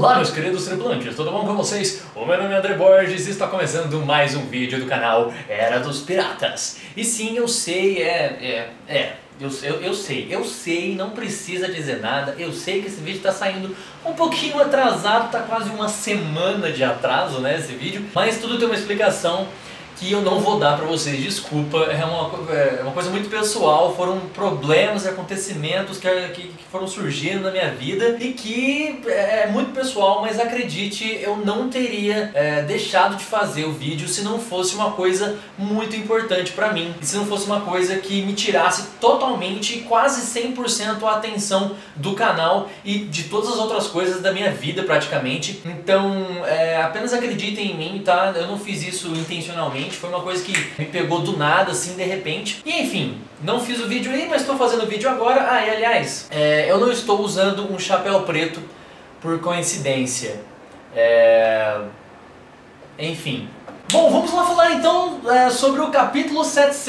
Olá meus queridos tripulantes, tudo bom com vocês? O meu nome é André Borges e está começando mais um vídeo do canal Era dos Piratas. E sim, eu sei, eu sei, não precisa dizer nada, eu sei que esse vídeo está saindo um pouquinho atrasado, tá quase uma semana de atraso, né, esse vídeo, mas tudo tem uma explicação que eu não vou dar pra vocês, desculpa, é uma coisa muito pessoal, foram problemas e acontecimentos que foram surgindo na minha vida e que é muito pessoal, mas acredite, eu não teria deixado de fazer o vídeo se não fosse uma coisa muito importante pra mim, e se não fosse uma coisa que me tirasse totalmente, quase 100% a atenção do canal e de todas as outras coisas da minha vida praticamente. Então, apenas acreditem em mim, tá? Eu não fiz isso intencionalmente. Foi uma coisa que me pegou do nada, assim, de repente. E enfim, não fiz o vídeo aí, mas estou fazendo o vídeo agora. Ah, e aliás, eu não estou usando um chapéu preto por coincidência. Enfim. Bom, vamos lá falar então sobre o capítulo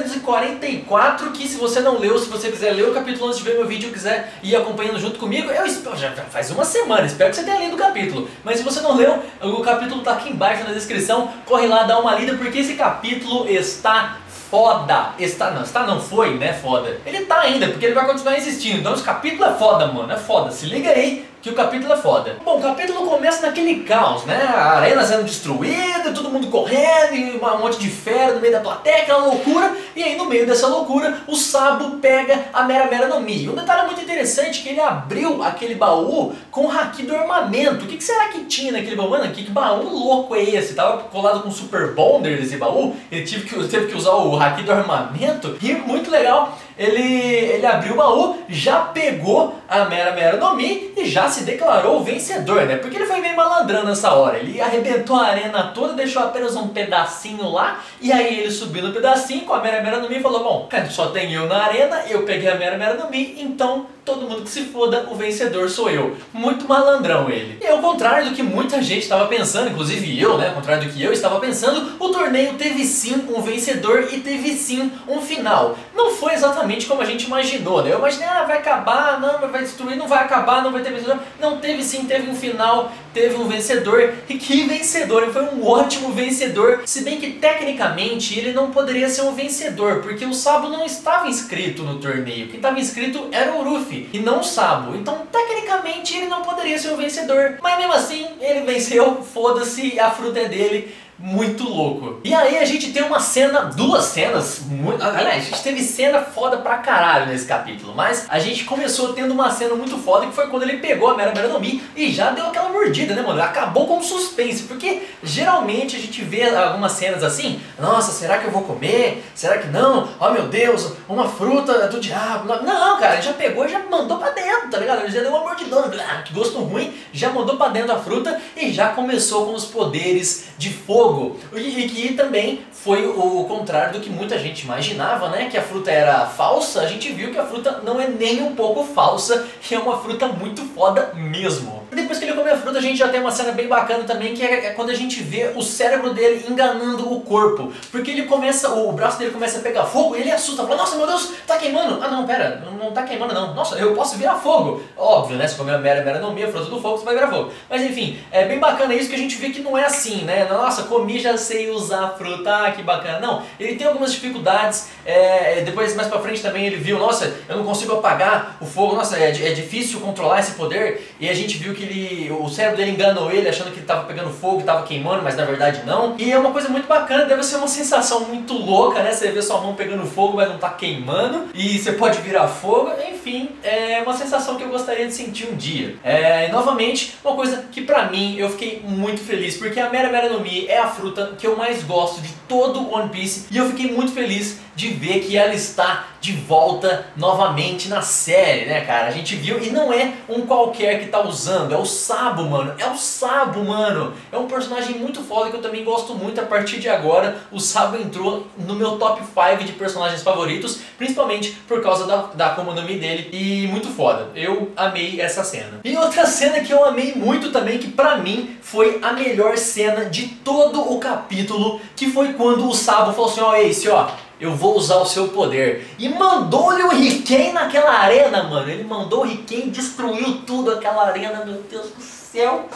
744, que se você não leu, se você quiser ler o capítulo antes de ver meu vídeo, quiser ir acompanhando junto comigo, já faz uma semana, espero que você tenha lido o capítulo. Mas se você não leu, o capítulo está aqui embaixo na descrição, corre lá, dá uma lida, porque esse capítulo está foda. Não foi, né, foda. Ele tá ainda, porque ele vai continuar existindo, então esse capítulo é foda, mano, é foda, se liga aí que o capítulo é foda. Bom, o capítulo começa naquele caos, né, a arena sendo destruída, todo mundo correndo, e um monte de fera no meio da plateia, aquela loucura, e aí no meio dessa loucura, o Sabo pega a Mera no Mi. Um detalhe muito interessante é que ele abriu aquele baú com o haki do armamento. O que será que tinha naquele baú? Mano, que baú louco é esse? Tava colado com Super Bonder esse baú, ele teve que usar o haki do armamento, e muito legal. Ele abriu o baú, já pegou a Mera no Mi e já se declarou o vencedor, né? Porque ele foi meio malandrão nessa hora. Ele arrebentou a arena toda, deixou apenas um pedacinho lá, e aí ele subiu no pedacinho com a Mera no Mi e falou: bom, só tem eu na arena, eu peguei a Mera no Mi, então todo mundo que se foda, o vencedor sou eu. Muito malandrão ele. E ao contrário do que muita gente estava pensando, inclusive eu, né? Ao contrário do que eu estava pensando, o torneio teve sim um vencedor e teve sim um final. Não foi exatamente como a gente imaginou, né? Eu imaginei, vai acabar, não, vai destruir, não vai acabar, não vai ter vencedor. Não, teve sim, teve um final, teve um vencedor. E que vencedor, ele foi um ótimo vencedor. Se bem que tecnicamente ele não poderia ser um vencedor, porque o Sabo não estava inscrito no torneio. Quem estava inscrito era o Ruffy e não o Sabo. Então tecnicamente ele não poderia ser o vencedor. Mas mesmo assim, ele venceu, foda-se, a fruta é dele. Muito louco. E aí a gente tem uma cena, duas cenas, aliás, a gente teve cena foda pra caralho nesse capítulo, mas a gente começou tendo uma cena muito foda, que foi quando ele pegou a Mera no Mi e já deu aquela mordida, né, mano? Acabou com o suspense, porque geralmente a gente vê algumas cenas assim, nossa, será que eu vou comer? Será que não? Oh meu Deus, uma fruta do diabo. Não, cara, ele já pegou e já mandou pra dentro, tá ligado? Ele já deu uma mordidona, que gosto ruim, já mandou pra dentro a fruta e já começou com os poderes de fogo. E que também foi o contrário do que muita gente imaginava, né? Que a fruta era falsa. A gente viu que a fruta não é nem um pouco falsa, que é uma fruta muito foda mesmo. E depois que ele come a fruta, a gente já tem uma cena bem bacana também, que é quando a gente vê o cérebro dele enganando o corpo. Porque ele começa, o braço dele começa a pegar fogo e ele assusta, fala: nossa, meu Deus, tá queimando. Ah não, pera, não tá queimando não. Nossa, eu posso virar fogo. Óbvio, né? Se comer a Mera no Mi, a fruta do fogo, você vai virar fogo. Mas enfim, é bem bacana isso, que a gente vê que não é assim, né? Nossa, comi, já sei usar a fruta, que bacana. Não, ele tem algumas dificuldades, depois mais pra frente também ele viu, nossa, eu não consigo apagar o fogo, nossa, é difícil controlar esse poder, e a gente viu que o cérebro dele enganou ele, achando que ele tava pegando fogo, tava queimando, mas na verdade não. E é uma coisa muito bacana, deve ser uma sensação muito louca, né? Você vê sua mão pegando fogo, mas não tá queimando, e você pode virar fogo, enfim, é uma sensação que eu gostaria de sentir um dia. E novamente, uma coisa que pra mim, eu fiquei muito feliz, porque a Mera no Mi é a fruta que eu mais gosto de todo One Piece, e eu fiquei muito feliz de ver que ela está de volta novamente na série, né, cara? A gente viu, e não é um qualquer que tá usando, é o Sabo, mano. É o Sabo, mano. É um personagem muito foda que eu também gosto muito. A partir de agora, o Sabo entrou no meu top 5 de personagens favoritos, principalmente por causa da Akuma no Mi dele, e muito foda. Eu amei essa cena. E outra cena que eu amei muito também, que pra mim foi a melhor cena de todo o capítulo, que foi quando o Sabo falou assim: ó, Ace, ó, eu vou usar o seu poder. E mandou-lhe o Riken naquela arena, mano. Ele mandou o Riken, destruiu tudo aquela arena, meu Deus do céu.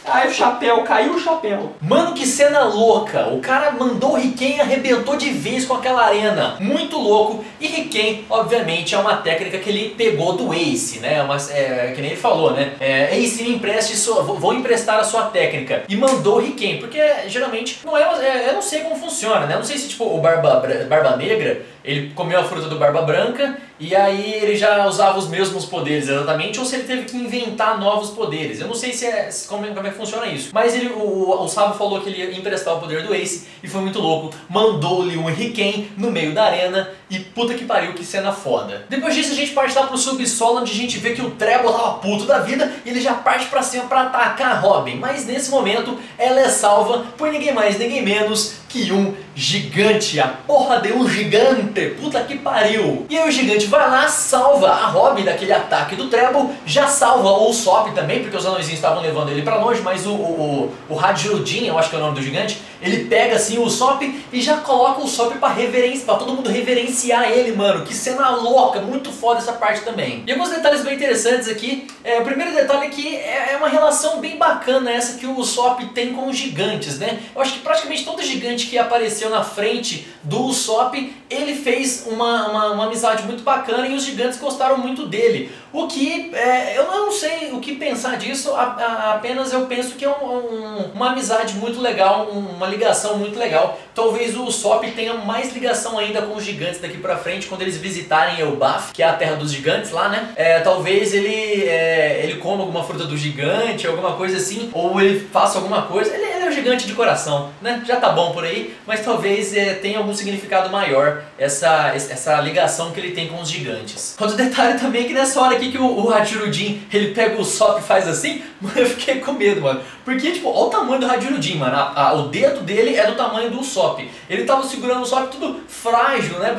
Ai, o chapéu, caiu o chapéu. Mano, que cena louca! O cara mandou o Riken e arrebentou de vez com aquela arena. Muito louco. E Riken, obviamente, é uma técnica que ele pegou do Ace, né? Que nem ele falou, né? Ace, me empreste vou emprestar a sua técnica. E mandou o Riken, porque geralmente não eu não sei como funciona, né? Eu não sei se tipo o Barba Negra, ele comeu a fruta do Barba Branca e aí ele já usava os mesmos poderes exatamente, ou se ele teve que inventar novos poderes. Eu não sei como é que funciona isso. Mas o Sabo falou que ele ia emprestar o poder do Ace e foi muito louco. Mandou-lhe um Riken no meio da arena e puta que pariu, que cena foda. Depois disso a gente parte lá pro subsolo, onde a gente vê que o Treble tava puto da vida e ele já parte pra cima pra atacar a Robin. Mas nesse momento ela é salva por ninguém mais, ninguém menos que um gigante, a porra de um gigante, puta que pariu. E aí o gigante vai lá, salva a Robin daquele ataque do Treble, já salva o Usopp também, porque os anõezinhos estavam levando ele pra longe, mas o Hajirudin, eu acho que é o nome do gigante, ele pega assim o Usopp e já coloca o Usopp pra todo mundo reverenciar ele, mano. Que cena louca, muito foda essa parte também. E alguns detalhes bem interessantes aqui. O primeiro detalhe é que é uma relação bem bacana essa que o Usopp tem com os gigantes, né? Eu acho que praticamente todo gigante que apareceu na frente do Usopp, ele fez uma amizade muito bacana e os gigantes gostaram muito dele. O que, eu não sei o que pensar disso, apenas eu penso que é uma amizade muito legal, uma ligação muito legal. Talvez o Usopp tenha mais ligação ainda com os gigantes daqui pra frente, quando eles visitarem Elbaf, que é a terra dos gigantes lá, né? Talvez ele coma alguma fruta do gigante, alguma coisa assim, ou ele faça alguma coisa. Ele é um gigante de coração, né? Já tá bom por aí, mas talvez tenha algum significado maior essa ligação que ele tem com os gigantes. Outro detalhe também é que nessa hora aqui que o Hajirudin, ele pega o Usopp e faz assim, mano, eu fiquei com medo, mano. Porque, tipo, olha o tamanho do Hajirudin, mano. O dedo dele é do tamanho do Usopp. Ele tava segurando o Usopp tudo frágil, né?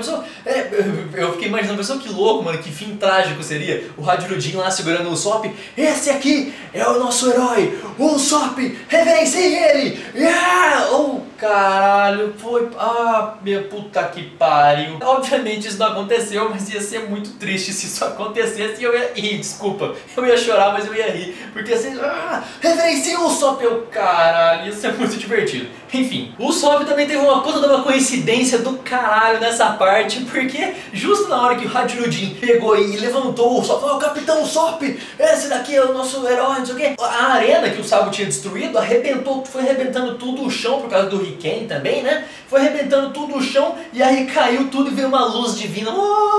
Eu fiquei imaginando, pessoal, que louco, mano, que fim trágico seria o Hajirudin lá segurando o Usopp. Esse aqui é o nosso herói, o Usopp, reverenciem ele! Yeah! Oh, caralho, foi... Ah, minha puta que pariu. Obviamente isso não aconteceu, mas ia ser muito triste se isso acontecesse e eu ia rir, desculpa. Eu ia chorar, mas eu ia rir. Porque assim, reverencia o Usopp, caralho, ia ser muito divertido. Enfim, o Usopp também teve uma puta de uma coincidência do caralho nessa parte, porque justo na hora que o Hajirudin pegou e levantou o Usopp, falou, Capitão Usopp, esse daqui é o nosso herói, não sei o quê. A arena que o Sabo tinha destruído foi arrebentando tudo o chão por causa do Riken também, né? Foi arrebentando tudo o chão e aí caiu tudo e veio uma luz divina.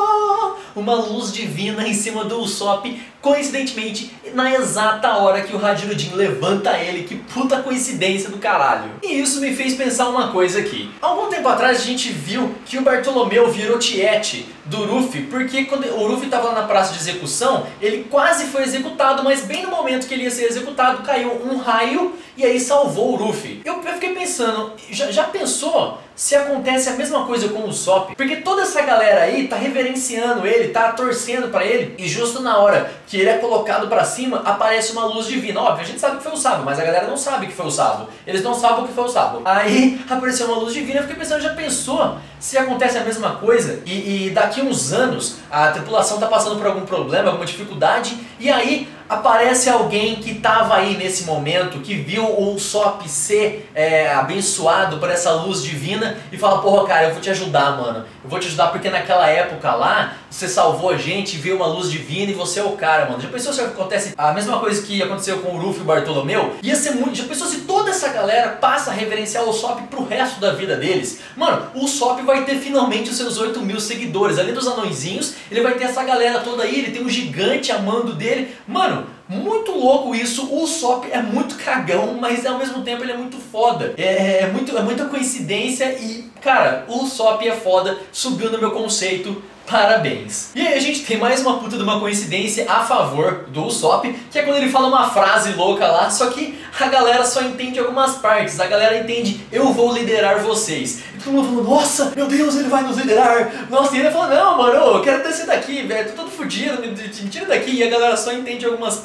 Uma luz divina em cima do Usopp, coincidentemente, na exata hora que o Hajirudin levanta ele. Que puta coincidência do caralho. E isso me fez pensar uma coisa aqui. Algum tempo atrás a gente viu que o Bartolomeu virou tiete do Ruffy, porque quando o Ruffy estava lá na praça de execução, ele quase foi executado, mas bem no momento que ele ia ser executado, caiu um raio e aí salvou o Ruffy. Eu fiquei pensando, já pensou se acontece a mesma coisa com o Usopp? Porque toda essa galera aí tá reverenciando ele, tá torcendo pra ele, e justo na hora que ele é colocado pra cima, aparece uma luz divina. Óbvio, a gente sabe que foi o Sabo, mas a galera não sabe que foi o Sabo. Eles não sabem o que foi o Sabo. Aí apareceu uma luz divina, eu fiquei pensando, já pensou se acontece a mesma coisa e daqui uns anos a tripulação tá passando por algum problema, alguma dificuldade, e aí aparece alguém que estava aí nesse momento, que viu o Usopp ser abençoado por essa luz divina e fala, porra, cara, eu vou te ajudar, mano. Eu vou te ajudar porque naquela época lá, você salvou a gente, viu uma luz divina e você é o cara, mano. Já pensou se acontece a mesma coisa que aconteceu com o Ruffy e o Bartolomeu? Ia ser muito... Já pensou se toda essa galera passa a reverenciar o Usopp pro resto da vida deles? Mano, o Usopp vai ter finalmente os seus 8.000 seguidores. Além dos anõezinhos, ele vai ter essa galera toda aí, ele tem um gigante amando dele. Mano, muito louco isso. O Usopp é muito cagão, mas ao mesmo tempo ele é muito foda. É muita coincidência e, cara, o Usopp é foda, subiu no meu conceito. Parabéns! E aí a gente tem mais uma puta de uma coincidência a favor do Usopp, que é quando ele fala uma frase louca lá, só que a galera só entende algumas partes. A galera entende, eu vou liderar vocês. E todo mundo falando, nossa, meu Deus, ele vai nos liderar. Nossa, e ele fala, não, mano, eu quero descer daqui, velho, tô todo fudido, me tira daqui. E a galera só entende algumas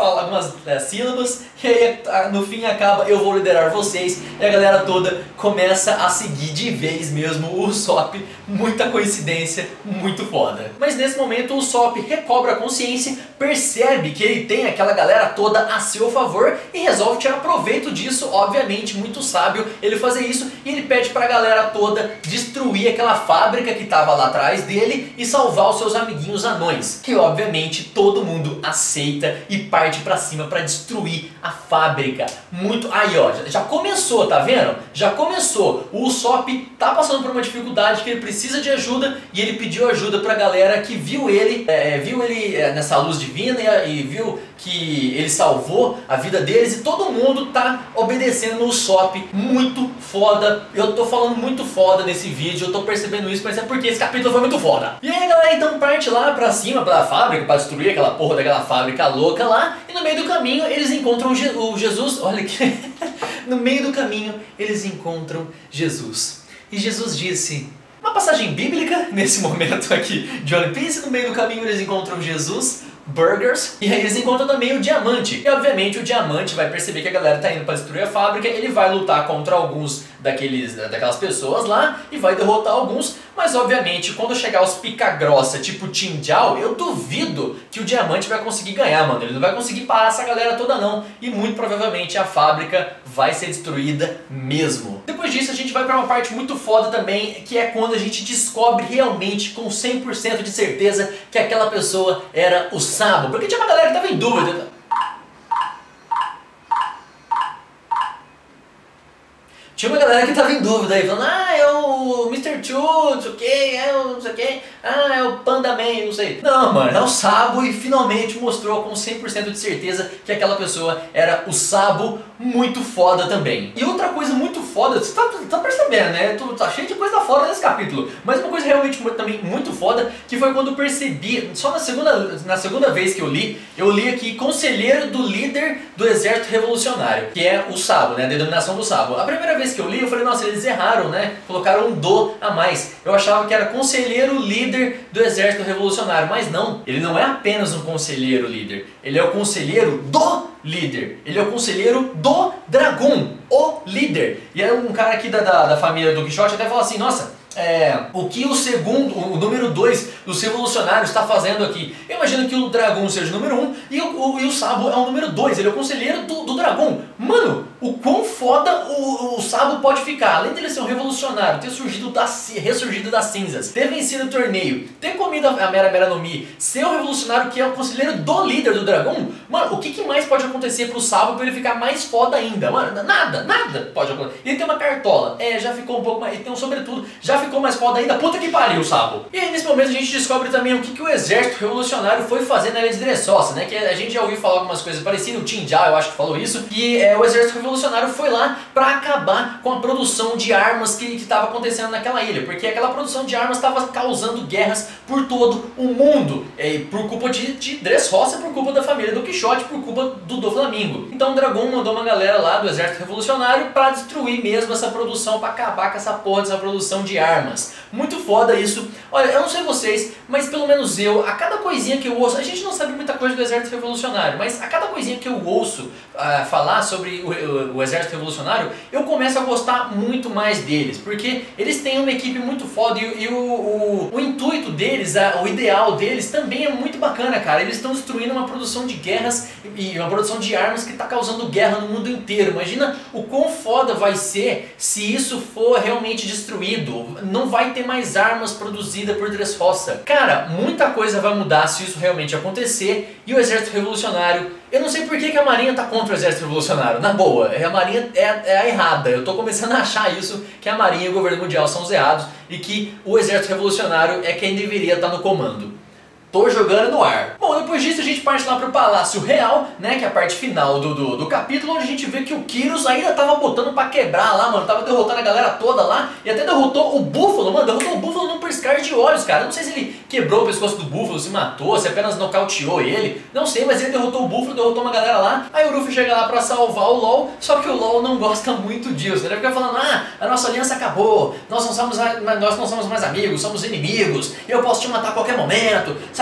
sílabas, e aí no fim acaba, eu vou liderar vocês. E a galera toda começa a seguir de vez mesmo o Usopp. Muita coincidência, muito foda. foda. Mas nesse momento o Usopp recobra a consciência, percebe que ele tem aquela galera toda a seu favor e resolve tirar proveito disso, obviamente muito sábio ele fazer isso, e ele pede pra galera toda destruir aquela fábrica que tava lá atrás dele e salvar os seus amiguinhos anões, que obviamente todo mundo aceita e parte pra cima pra destruir a fábrica. Muito... Aí ó, já começou, tá vendo? Já começou. O Usopp tá passando por uma dificuldade que ele precisa de ajuda e ele pediu ajuda pra galera que viu ele nessa luz divina e viu que ele salvou a vida deles, e todo mundo tá obedecendo o Usopp. Muito foda. Eu tô falando muito foda nesse vídeo, eu tô percebendo isso, mas é porque esse capítulo foi muito foda. E aí a galera então parte lá pra cima, pra fábrica, pra destruir aquela porra daquela fábrica louca lá, e no meio do caminho eles encontram o Jesus, olha que... no meio do caminho eles encontram Jesus. E Jesus disse... Uma passagem bíblica nesse momento aqui de One Piece. No meio do caminho eles encontram Jesus, burgers, e aí eles encontram também o Diamante. E obviamente o Diamante vai perceber que a galera tá indo pra destruir a fábrica, ele vai lutar contra alguns daquelas pessoas lá e vai derrotar alguns, mas obviamente quando chegar os pica-grossa tipo Tinjao, eu duvido que o Diamante vai conseguir ganhar, mano. Ele não vai conseguir parar essa galera toda não, e muito provavelmente a fábrica vai ser destruída mesmo. Depois disso a gente vai pra uma parte muito foda também, que é quando a gente descobre realmente com 100% de certeza que aquela pessoa era o Sabo, porque tinha uma galera que tava em dúvida. Tinha uma galera que tava em dúvida aí, falando, é o Mr. Chu, não sei o que, não sei o que, é o Panda Man, não sei. Não, mano, é o Sabo, e finalmente mostrou com 100% de certeza que aquela pessoa era o Sabo, muito foda também. E outra coisa muito foda, você tá percebendo, né? Tá cheio de coisa foda nesse capítulo, mas uma coisa realmente também muito foda, que foi quando eu percebi, só na segunda vez que eu li aqui, conselheiro do líder do exército revolucionário, que é o Sabo, né? A denominação do Sabo. A primeira vez que eu li, eu falei, nossa, eles erraram, né? Colocaram um do a mais. Eu achava que era conselheiro líder do exército revolucionário, mas não. Ele não é apenas um conselheiro líder. Ele é o conselheiro do líder. Ele é o conselheiro do Dragon, o líder. E aí um cara aqui da família do Quixote até fala assim, nossa, o que o número 2 dos revolucionários está fazendo aqui? Eu imagino que o Dragon seja o número 1 e o Sabo é o número 2, ele é o conselheiro do Dragon. Mano, o quão foda o Sabo pode ficar, além dele ser um revolucionário, ter ressurgido das cinzas, ter vencido o torneio, ter comido a Mera no Mi, ser o revolucionário que é o conselheiro do líder do Dragon. Mano, o que mais pode acontecer pro Sabo pra ele ficar mais foda ainda? Mano, nada pode acontecer. Ele tem uma cartola, já ficou um pouco mais, ele tem um sobretudo, já ficou mais foda ainda, puta que pariu, Sabo. E aí nesse momento a gente descobre também o que o exército revolucionário foi fazer na ilha de Dressrosa, né? Que a gente já ouviu falar algumas coisas parecidas, o Tinjao eu acho que falou isso, que o exército revolucionário foi lá pra acabar com a produção de armas que estava acontecendo naquela ilha, porque aquela produção de armas estava causando guerras por todo o mundo, por culpa de Dressrosa, por culpa da família do Quixote, por culpa do Doflamingo. Então o Dragon mandou uma galera lá do exército revolucionário pra destruir mesmo essa produção, pra acabar com essa porra dessa produção de armas. Muito foda isso. Olha, eu não sei vocês, mas pelo menos eu, a cada coisinha que eu ouço, a gente não sabe muita coisa do exército revolucionário, mas a cada coisinha que eu ouço falar sobre o exército revolucionário, eu começo a gostar muito mais deles, porque eles têm uma equipe muito foda e o intuito deles, o ideal deles também é muito bacana, cara. Eles estão destruindo uma produção de guerras e uma produção de armas que está causando guerra no mundo inteiro. Imagina o quão foda vai ser se isso for realmente destruído. Não vai ter mais armas produzidas por Dressrosa. Cara, muita coisa vai mudar se isso realmente acontecer, e o exército revolucionário, eu não sei por que a Marinha tá contra o exército revolucionário, na boa, a Marinha é a errada, eu tô começando a achar isso, que a Marinha e o governo mundial são os errados, e que o exército revolucionário é quem deveria estar no comando. Tô jogando no ar. Bom, depois disso a gente parte lá pro Palácio Real, né, que é a parte final do capítulo, onde a gente vê que o Kyrus ainda tava botando pra quebrar lá, mano, tava derrotando a galera toda lá, e até derrotou o Búfalo, mano, derrotou o Búfalo num piscar de olhos, cara. Eu não sei se ele quebrou o pescoço do Búfalo, se matou, se apenas nocauteou ele, não sei, mas ele derrotou o Búfalo, derrotou uma galera lá. Aí o Luffy chega lá pra salvar o LOL, só que o LOL não gosta muito disso, ele fica falando, a nossa aliança acabou, nós não somos mais amigos, somos inimigos, eu posso te matar a qualquer momento,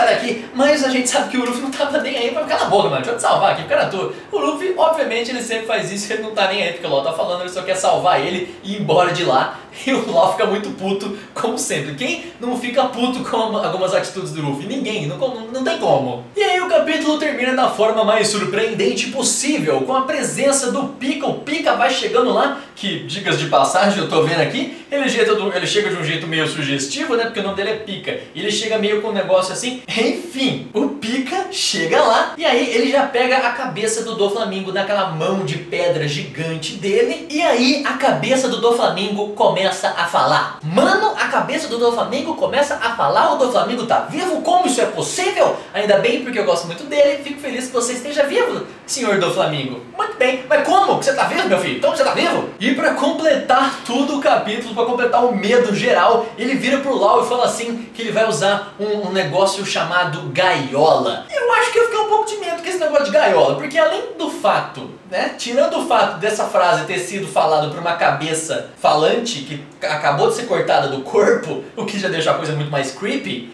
sai daqui. Mas a gente sabe que o Luffy não tava nem aí pra ficar na boca, mano. Deixa eu te salvar aqui, cara, tu. O Luffy, obviamente, ele sempre faz isso, ele não tá nem aí porque o LOL tá falando, ele só quer salvar ele e ir embora de lá. E o LOL fica muito puto, como sempre. Quem não fica puto com algumas atitudes do Luffy? Ninguém, não tem como. E aí o capítulo termina da forma mais surpreendente possível, com a presença do Pika. O Pika vai chegando lá, que, dicas de passagem, eu tô vendo aqui, ele chega de um jeito meio sugestivo, né, porque o nome dele é Pika. E ele chega meio com um negócio assim, enfim, o Pika chega lá, e aí ele já pega a cabeça do Doflamingo naquela mão de pedra gigante dele, e aí a cabeça do Doflamingo começa a falar. Mano, a cabeça do Doflamingo começa a falar, o Doflamingo tá vivo? Como isso é possível? Ainda bem, porque eu gosto muito dele, fico feliz que você esteja vivo, senhor Doflamingo. Muito bem, mas como? Você tá vivo, meu filho? Então você tá vivo? E pra completar tudo o capítulo, pra completar o medo geral, ele vira pro Law e fala assim, que ele vai usar um negócio chamado gaiola. Eu acho que eu fiquei um pouco de medo com esse negócio de gaiola, porque além do fato, né, tirando o fato dessa frase ter sido falada por uma cabeça falante que acabou de ser cortada do corpo, o que já deixa a coisa muito mais creepy,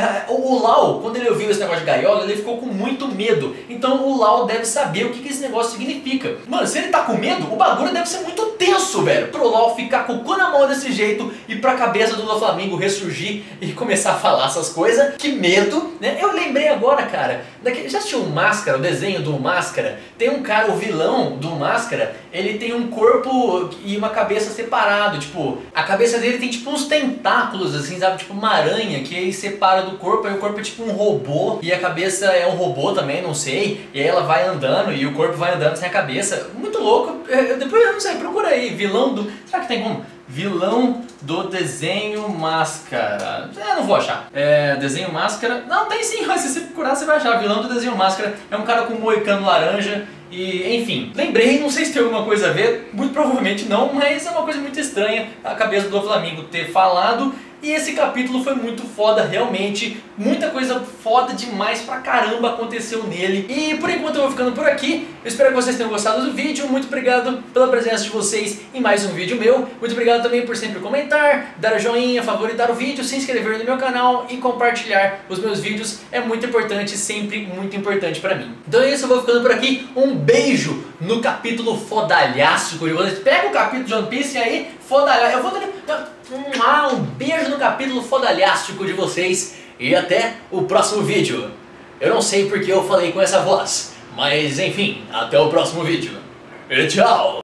o Law, quando ele ouviu esse negócio de gaiola, ele ficou com muito medo. Então o Law deve saber o que esse negócio significa. Mano, se ele tá com medo, o bagulho deve ser muito tenso, velho, pro Law ficar com o cu na mão desse jeito e pra cabeça do Doflamingo ressurgir e começar a falar essas coisas. Que medo, né? Eu lembrei agora, cara, já assistiu o Máscara, o desenho do Máscara? Tem um cara, o vilão do Máscara, ele tem um corpo e uma cabeça separado, tipo, a cabeça dele tem tipo uns tentáculos assim, sabe, tipo uma aranha que aí separa do corpo, aí o corpo é tipo um robô e a cabeça é um robô também, não sei, e aí ela vai andando e o corpo vai andando sem a cabeça, muito louco. Depois eu não sei, procura aí, vilão do... será que tem como? Vilão do desenho Máscara. Não vou achar. Desenho Máscara. Não, tem sim, mas se você procurar você vai achar. Vilão do desenho Máscara é um cara com um moicano laranja. E, enfim, lembrei, não sei se tem alguma coisa a ver, muito provavelmente não, mas é uma coisa muito estranha a cabeça do Doflamingo ter falado. E esse capítulo foi muito foda, realmente, muita coisa foda demais pra caramba aconteceu nele. E por enquanto eu vou ficando por aqui, eu espero que vocês tenham gostado do vídeo, muito obrigado pela presença de vocês em mais um vídeo meu. Muito obrigado também por sempre comentar, dar joinha, favoritar o vídeo, se inscrever no meu canal e compartilhar os meus vídeos, é muito importante, sempre muito importante pra mim. Então é isso, eu vou ficando por aqui, um beijo no capítulo fodalhástico de vocês. Pega o capítulo de One Piece aí, fodalhástico, eu vou... Um beijo no capítulo fodalhástico de vocês e até o próximo vídeo. Eu não sei porque eu falei com essa voz, mas enfim, até o próximo vídeo. E tchau!